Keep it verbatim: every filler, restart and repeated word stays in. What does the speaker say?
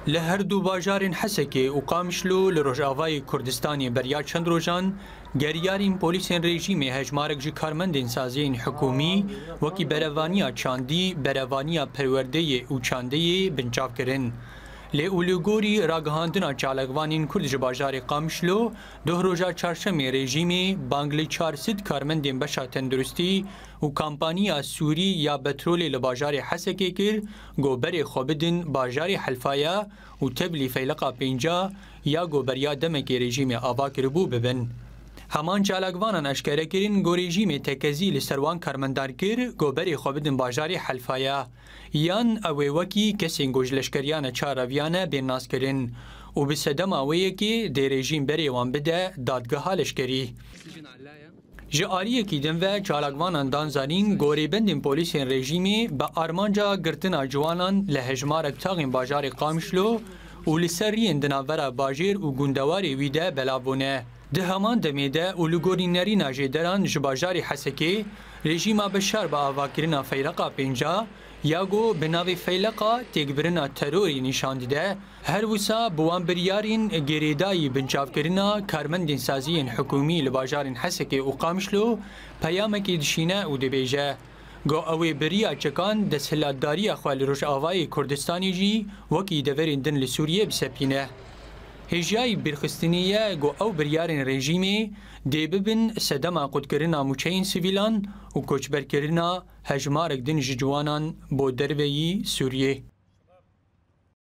لهر دو باجارین حسکه و قامشلو لروجاوای کردستانی بریا چند روزان گریارین پولیسین رژیم هجمارک جی کارمندین سازین حکومی وکی بروانیا چاندی بروانیا پرورده و چانده بنچاف کرن. لی اولوگوری راگهاندنا چالگوانین کرد جی باجار قامشلو دو روزا چارشم رژیم بانگلی چارسد کارمندین بشا تندرستی و کامپانیا سوری یا بترولی لباجار حسکه کر گوبر خوبدن باجار حلفایا و تبلی فیلقا پینجا یا گوبریا دمک رژیم آوا کربو ببن. همان چالگوانان اشکره کرین گو رژیم تکزی لسروان کارمندار کر گوبر خوبدن باجار حلفایا یان اوی وکی کسی گوجلشکریان چارویانه بیناس کرن و بسدم اوی که دی رژیم بری وان بده دادگاه لشکری. جاری کی دن و چالگوانان دانزارین گوری بندین پولیسین رژیمی با آرمانجا گرتنا جوانان لهجمارک تاغین باجار قامشلو و لسرین دناورا باجیر و گوندواری ویده بلابونه. ده همان دمیده اولوگوری نری ناجیدران جباجاری حسکی رژیما بشار با آواکرنا فیلقا پینجا یا گو بناوی فیلقا تیگبرنا تروری نشان دیده هر وسا بوان بریارین گریدایی بنچاف کرنا کارمندین سازین حکومی لباجارین حسکی و قامشلو پیامکی دشینه و دبیجه گو اوی بریا چکان دستهلاتداری اخوال روش آوای کردستانی جی وکی دورین دن لسوریه بسپینه. هجای برخستنیه گو او بریارین رژیمی دی ببن سدما قدکرنا موچین سیویلان و کچبرکرنا هجمارک دن جوانان بو دروی سوریه.